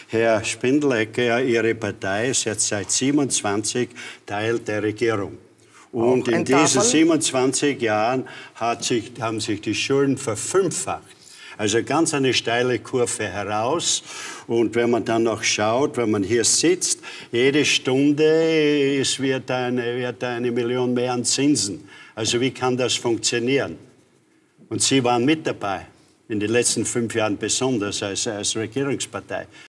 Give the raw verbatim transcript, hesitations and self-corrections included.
Herr Spindelegger, Ihre Partei ist jetzt seit siebenundzwanzig Teil der Regierung. Und in diesen siebenundzwanzig Jahren hat sich, haben sich die Schulden verfünffacht. Also ganz eine steile Kurve heraus. Und wenn man dann noch schaut, wenn man hier sitzt, jede Stunde ist, wird, eine, wird eine Million mehr an Zinsen. Also wie kann das funktionieren? Und Sie waren mit dabei, in den letzten fünf Jahren besonders als, als Regierungspartei.